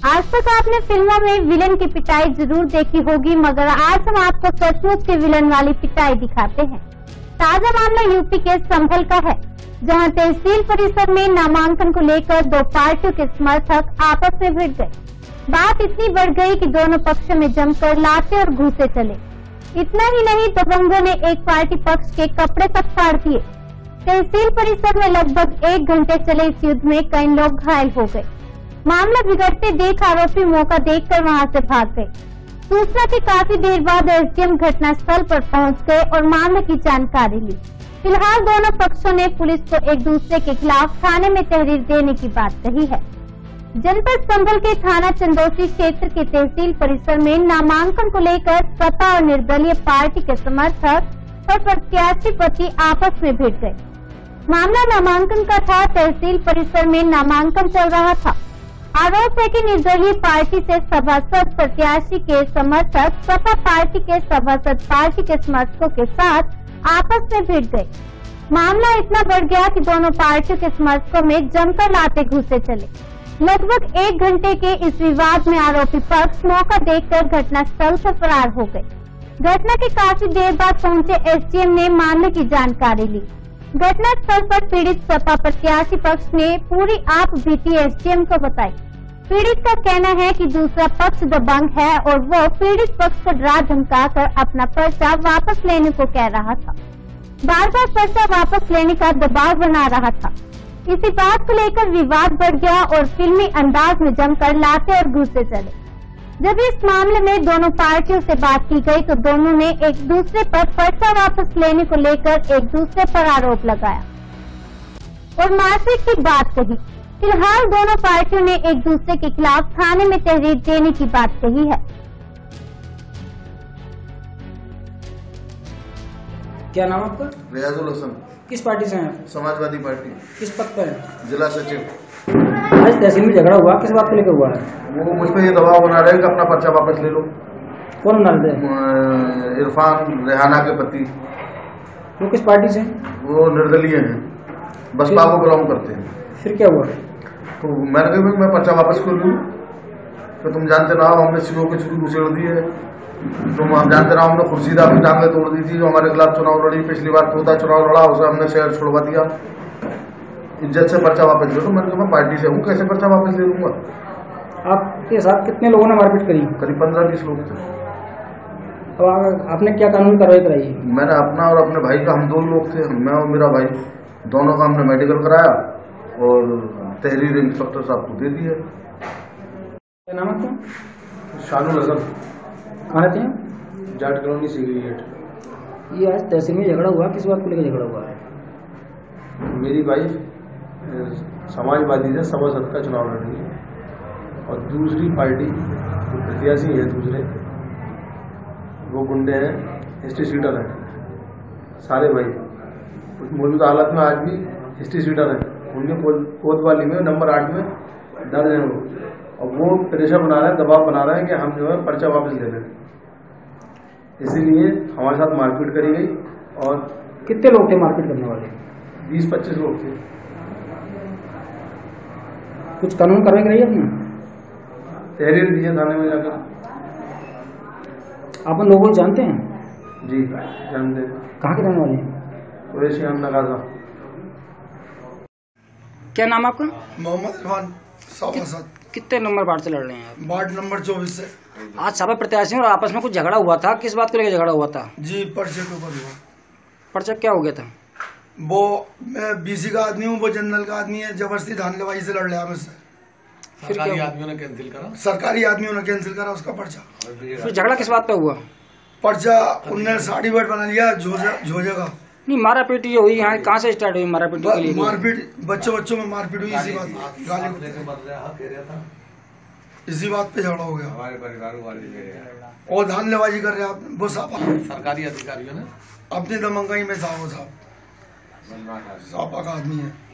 आज तक आपने फिल्मों में विलन की पिटाई जरूर देखी होगी, मगर आज हम आपको सचमुच के विलन वाली पिटाई दिखाते हैं। ताजा मामला यूपी के संभल का है, जहां तहसील परिसर में नामांकन को लेकर दो पार्टियों के समर्थक आपस में भिड़ गए। बात इतनी बढ़ गई कि दोनों पक्षों में जमकर लाते और घूसे चले। इतना ही नहीं, दबंगों ने एक पार्टी पक्ष के कपड़े तक फाड़ दिए। तहसील परिसर में लगभग 1 घंटे चले इस युद्ध में कई लोग घायल हो गए। मामला बिगड़ते देख आरोपी मौका देखकर वहां से भाग गए। सूचना के काफी देर बाद एसडीएम घटनास्थल पर पहुंच गए और मामले की जानकारी ली। फिलहाल दोनों पक्षों ने पुलिस को एक दूसरे के खिलाफ थाने में तहरीर देने की बात कही है। जनपद संभल के थाना चंदौसी क्षेत्र के तहसील परिसर में नामांकन को लेकर सपा और निर्दलीय पार्टी के समर्थक और प्रत्याशी पति आपस में भिड़ गए। मामला नामांकन का था। तहसील परिसर में नामांकन चल रहा था। आरोप है कि निर्दलीय पार्टी से सभासद प्रत्याशी के समर्थक सपा पार्टी के सभासद पार्टी के समर्थकों के साथ आपस में भिड़ गए। मामला इतना बढ़ गया कि दोनों पार्टियों के समर्थकों में जमकर लाते घुसे चले। लगभग 1 घंटे के इस विवाद में आरोपी पक्ष मौका देखकर घटनास्थल से फरार हो गए। घटना के काफी देर बाद पहुंचे एसडीएम ने मामले की जानकारी ली। घटनास्थल पर पीड़ित सपा प्रत्याशी पक्ष ने पूरी आप बीती एसडीएम को बताई। पीड़ित का कहना है कि दूसरा पक्ष दबंग है और वो पीड़ित पक्ष को डरा धमकाकर अपना पर्चा वापस लेने को कह रहा था। बार बार पर्चा वापस लेने का दबाव बना रहा था। इसी बात को लेकर विवाद बढ़ गया और फिल्मी अंदाज में जमकर लाते और घुसे चले। जब इस मामले में दोनों पार्टियों से बात की गई तो दोनों ने एक दूसरे पर पर्चा वापस लेने को लेकर एक दूसरे पर आरोप लगाया और मारपीट की बात कही। फिलहाल दोनों पार्टियों ने एक दूसरे के खिलाफ थाने में तहरीर देने की बात कही है। क्या नाम आपका? रियाजुल हसन। किस पार्टी से हैं? समाजवादी पार्टी। किस पद पर है? जिला सचिव। आज तहसील में झगड़ा हुआ, किस बात को लेकर हुआ है? वो मुझ पर ये दबाव बना रहे हैं कि अपना पर्चा वापस ले लो। कौन बना रहे हैं? इरफान रेहाना के पति। वो किस पार्टी से? वो निर्दलीय हैं, बसपा को बिलोंग करते हैं। फिर क्या हुआ? तो मैंने कहा मैं पर्चा वापस कर लूँ, तो तुम जानते ना हो हमने सीओ की छुट्टी उछेड़ दी है। तुम हम जानते ना, हमने खुर्शीदा की टांगें तोड़ दी थी जो हमारे खिलाफ चुनाव लड़ी। पिछली बार तोता चुनाव लड़ा, उसे हमने शहर छोड़वा दिया। इज्जत से पर्चा वापस ले लो। मैंने कहा मैं पार्टी से हूँ, कैसे पर्चा वापस ले लूंगा? आपके साथ कितने लोगों ने मारपीट करी? करीब 15-20 लोग थे। तो आपने क्या कानूनी कार्रवाई कराई? मैंने अपना और अपने भाई का, हम 2 लोग थे, मैं और मेरा भाई, दोनों का हमने मेडिकल कराया और तहरीर इंस्पेक्टर साहब को दे दी है। क्या नाम है? शानुल हसन। कहाँ रहते हैं? Jat colony cigarette. ये आज तहसील में झगड़ा हुआ, किस बात को लेकर झगड़ा हुआ है? मेरी वाइफ समाजवादी से सभासद का चुनाव लड़ रही है और दूसरी पार्टी जो प्रत्याशी है दूसरे, वो गुंडे हैं, हिस्ट्री सीटर हैं। सारे भाई मौजूदा हालत में आज भी हिस्ट्री सीटर हैं। उनके कोतवाली में नंबर 8 में दर्ज है वो, और वो प्रेशर बना रहे हैं, दबाव बना रहे हैं कि हम जो है पर्चा वापस ले लें। इसीलिए हमारे साथ मारपीट करी गई। और कितने लोग थे मारपीट करने वाले? 20-25 लोग थे। कुछ कानून कार्रवाई कराई आपने? तहरीर दी है थाने में जाकर। आप उन लोगों को जानते हैं? जी जानते हैं। कहाँ के रहने वाले हैं? नगाजा। क्या नाम आपका? मोहम्मद इरफान सभासद। कितने नंबर वार्ड से लड़ रहे हैं आप? वार्ड नंबर 24 से। आज सपा प्रत्याशियों और आपस में कुछ झगड़ा हुआ था, किस बात को लेकर झगड़ा हुआ था? जी पर्चे के ऊपर हुआ। पर्चा क्या हो गया था? वो मैं बीसी का आदमी हूँ, वो जनरल का आदमी है, जबरदस्ती धानलेबाजी से लड़ लिया मुझसे। सरकारी आदमियों ने कैंसिल करा उसका पर्चा। फिर झगड़ा किस बात पे हुआ? पर्चा उनने साड़ी बेट बना लिया झोजे का। नहीं, मारा पीटी हुई यहाँ कहाँ से स्टार्ट हुई मारा पीटी के लिए? मारपीट बच्चों में मारपीट हुई। इसी बात गाली इसी बात पे झगड़ा हो गया। हमारे परिवार वाले और धानलेबाजी कर रहे हैं आप। वो सरकारी अधिकारियों ने अपनी दमंगाई में था। वो साहब सापा का आदमी है।